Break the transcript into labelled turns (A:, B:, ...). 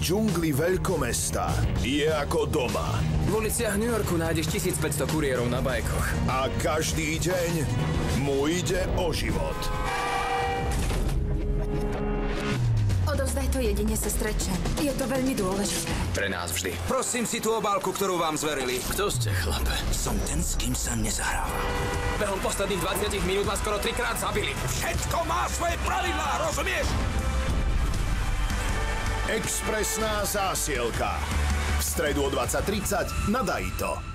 A: džungli veľkomesta je ako doma.
B: V uliciach New Yorku nájdeš 1500 kuriérov na bajkoch.
A: A každý deň mu ide o život.
C: Odovzdaj to jedine sestre Chen. Je to veľmi dôležité.
B: Pre nás vždy.
D: Prosím si tú obálku, ktorú vám zverili.
B: Kto ste, chlape?
D: Som ten, s kým sa nezahráva.
B: Behom posledných 20 minút ma skoro 3-krát zabili.
D: Všetko má svoje pravidlá, rozumieš?
A: Expresná zásielka. V stredu o 20:30 na Daito.